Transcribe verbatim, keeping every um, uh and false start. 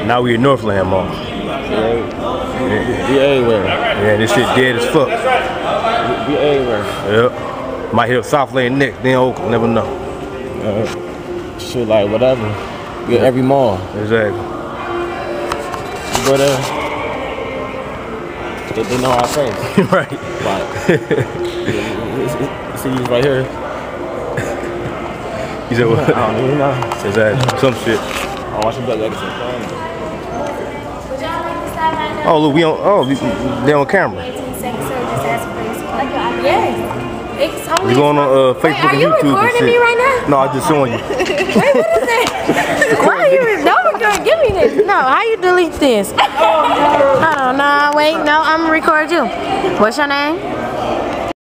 Now we in Northland Mall. Yeah. We everywhere. Yeah, this shit dead as fuck. We, we everywhere. Yep. Might hit South Lane next, then Oakland, never know. Uh, shit like whatever. We at every mall. Exactly. You go there, they, they know our face. Right. Like, see you right here. You said what? I don't even know. Exactly. Some shit. I want you to go back. Oh look, we on. Oh, we, they on camera. Yes. We going on uh, Facebook Wait, are and you YouTube and recording shit. me right now? No, I just showing you. Wait, what is that? Why are you? No, record. Give me this. No, how you delete this? Oh no. Oh no. Wait, no. I'm gonna record you. What's your name?